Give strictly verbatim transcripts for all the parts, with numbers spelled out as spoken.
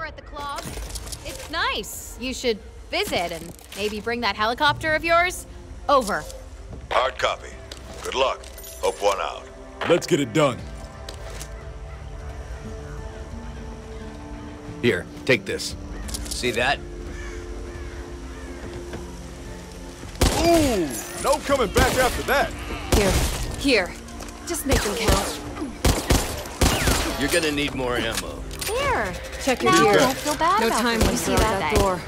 at the club. It's nice. You should visit and maybe bring that helicopter of yours over. Hard copy. Good luck. Hope one out. Let's get it done. Here, take this. See that? Ooh! No coming back after that. Here. Here. Just make them count. You're gonna need more ammo. There. Check your now gear. don't feel bad No about time when when you see out that, that thing. door.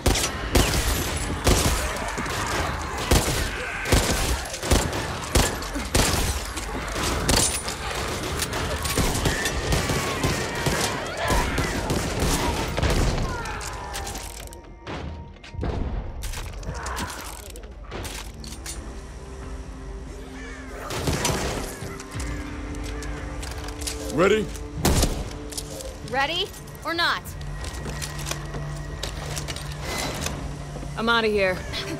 Ready? Ready or not? I'm out of here.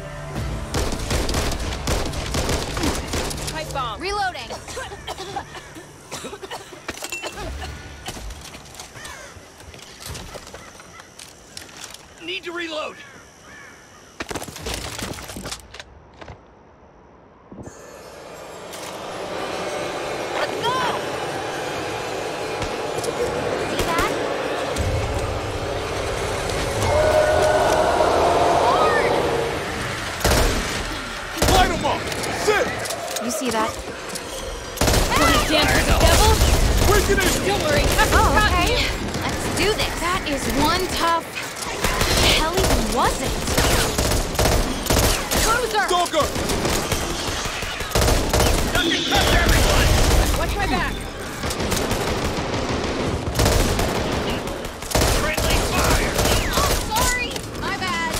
Pipe bomb. Reloading. Need to reload. You see that? Hey! Dance with the devil? Break it in! Don't worry. Oh, okay. Let's do this. That is one tough... What the hell even was it? Closer! Stalker! Nothing touch everyone! Watch my back. Friendly fire! Oh, sorry. My bad.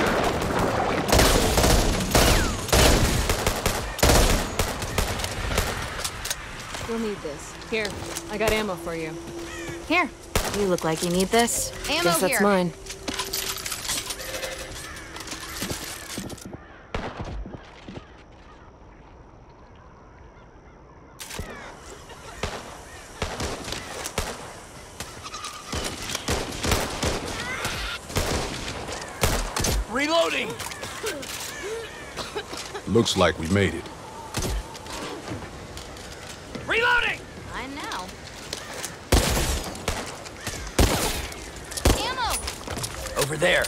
You'll need this. Here, I got ammo for you. Here. You look like you need this. Ammo Guess that's here. mine. Reloading! Looks like we made it. Reloading! I know. Ammo! Over there.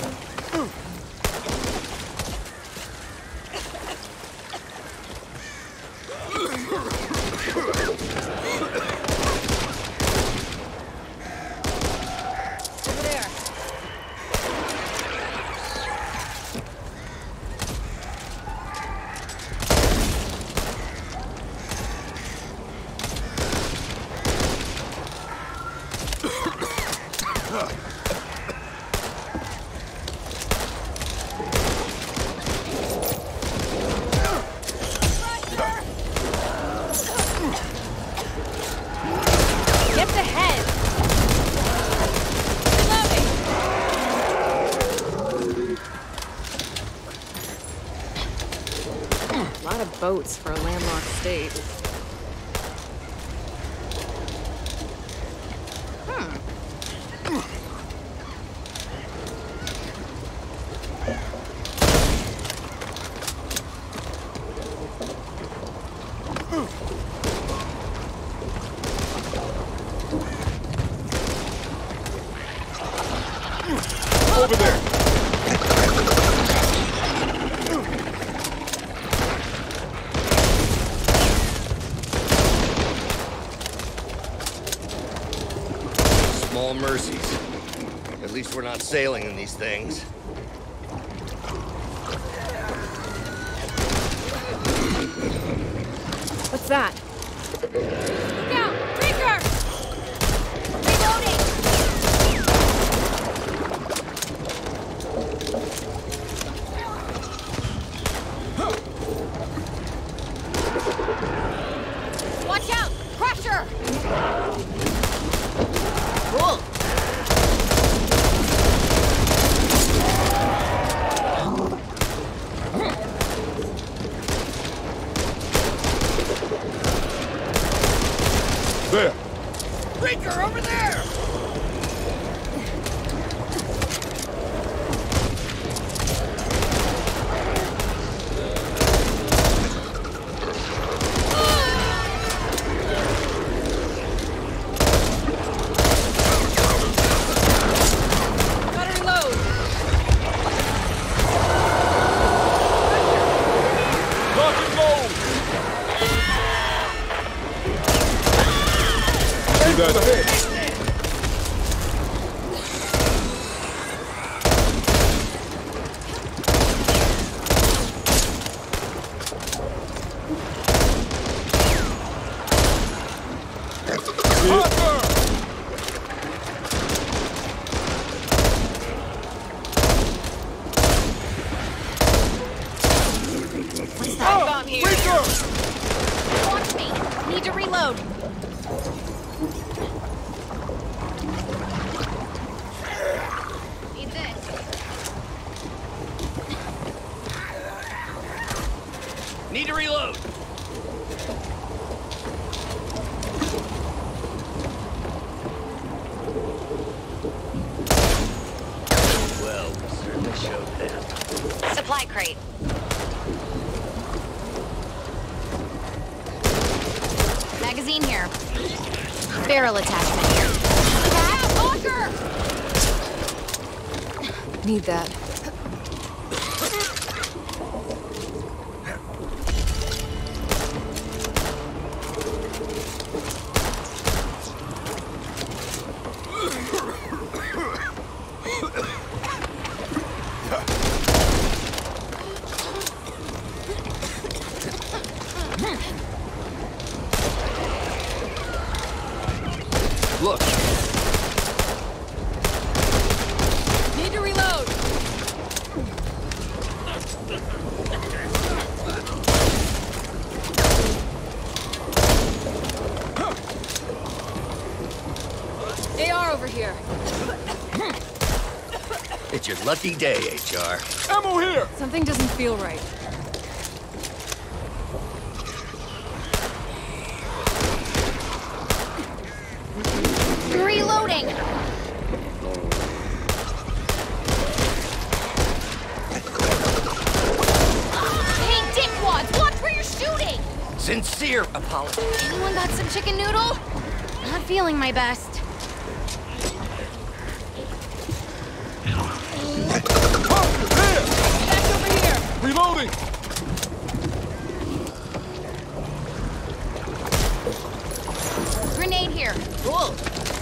Over there. Get the head! Reloading! A lot of boats for a landlocked state. Over there! Small mercies. At least we're not sailing in these things. What's that? Look out! Breaker! Reloading! Watch out! Crusher! Cool. Show them. Supply crate. Magazine here. Barrel attachment here. Ah, Walker! Need that. Look. Need to reload. A R over here. It's your lucky day, H R. Ammo here! Something doesn't feel right. Reloading! Hey, dickwads! Watch where you're shooting! Sincere apology. Anyone got some chicken noodle? Not feeling my best. Oh, there! Back over here. Reloading! Grenade here. Cool.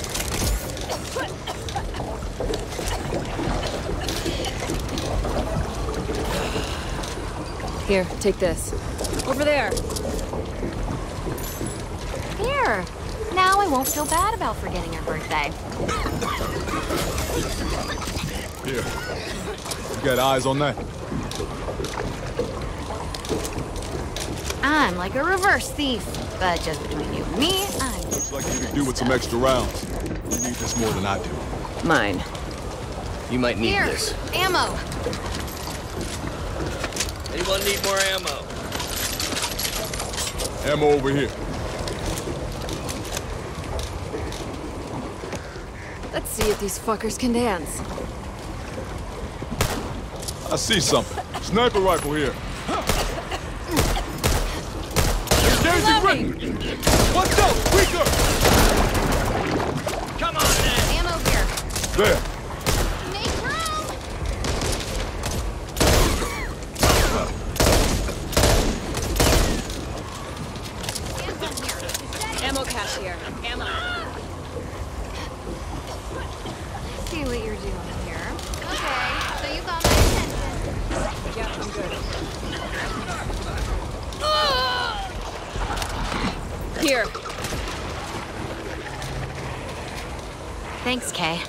Here, take this. Over there. Here. Now I won't feel bad about forgetting your birthday. Here. You got eyes on that? I'm like a reverse thief. But just between you and me, I'm Looks like you could do with some extra rounds. You need this more than I do. Mine. You might need here. this. Ammo. Anyone need more ammo? Ammo over here. Let's see if these fuckers can dance. I see something. Sniper rifle here. Engaging Reloading. ready. Watch out, weaker! Come on, then! Ammo here. There. Make room! Ammo cache here. Ammo. See what you're doing here. Okay, so you got my attention. Yeah, I'm good. Here. Thanks, Kay.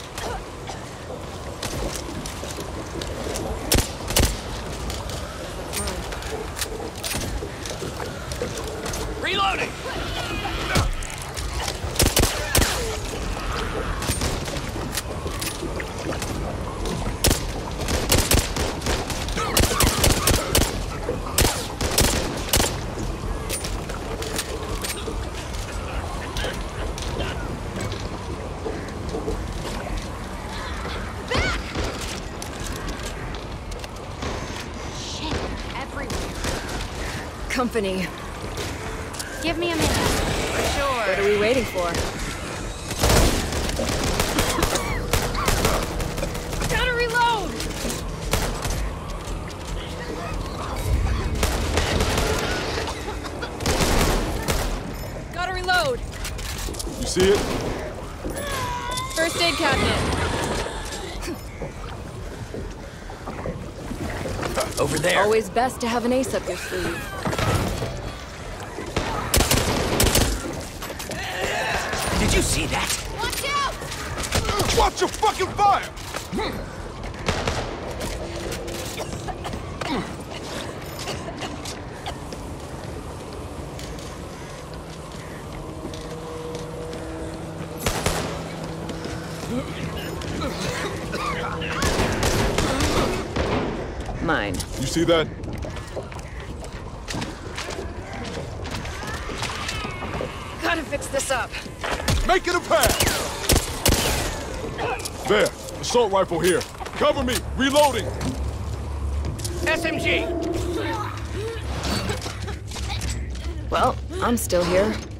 Reloading! Shit, everywhere. Company. Give me a minute. For sure. What are we waiting for? Gotta reload! Gotta reload! You see it? First aid cabinet. Over there. Always best to have an ace up your sleeve. Did you see that? Watch out! Watch your fucking fire! Mine. You see that? Gotta fix this up. Make it a pass! There. Let's assault rifle here. Cover me! Reloading! S M G! Well, I'm still here.